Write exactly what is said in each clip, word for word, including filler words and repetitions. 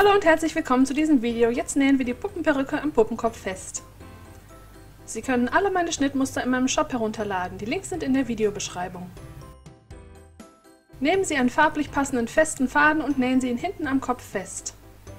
Hallo und herzlich willkommen zu diesem Video. Jetzt nähen wir die Puppenperücke am Puppenkopf fest. Sie können alle meine Schnittmuster in meinem Shop herunterladen. Die Links sind in der Videobeschreibung. Nehmen Sie einen farblich passenden festen Faden und nähen Sie ihn hinten am Kopf fest.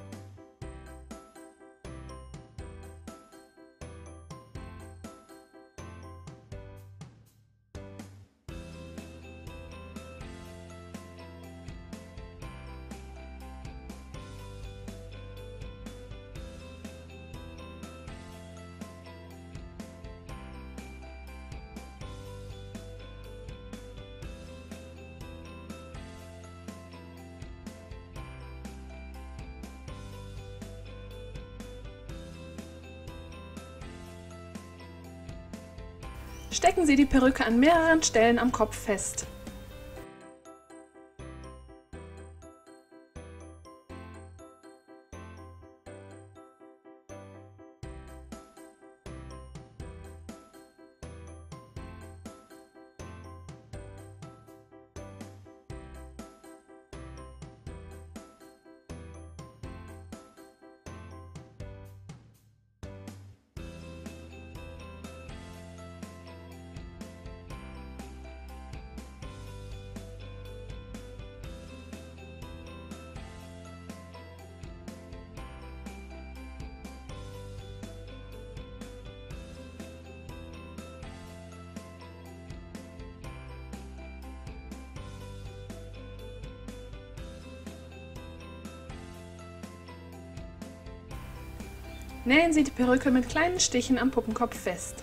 Stecken Sie die Perücke an mehreren Stellen am Kopf fest. Nähen Sie die Perücke mit kleinen Stichen am Puppenkopf fest.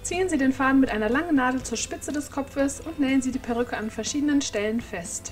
Ziehen Sie den Faden mit einer langen Nadel zur Spitze des Kopfes und nähen Sie die Perücke an verschiedenen Stellen fest.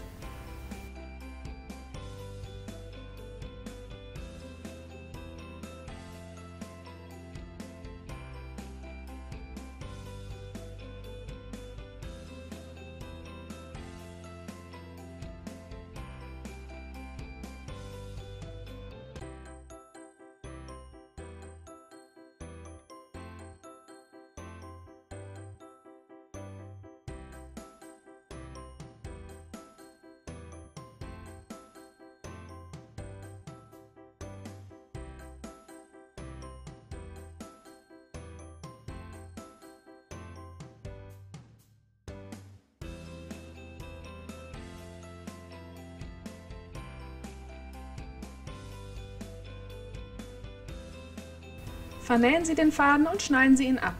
Vernähen Sie den Faden und schneiden Sie ihn ab.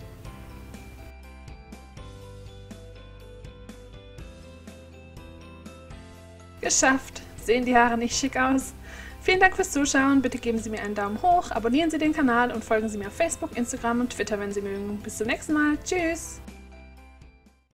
Geschafft! Sehen die Haare nicht schick aus? Vielen Dank fürs Zuschauen, bitte geben Sie mir einen Daumen hoch, abonnieren Sie den Kanal und folgen Sie mir auf Facebook, Instagram und Twitter, wenn Sie mögen. Bis zum nächsten Mal, tschüss!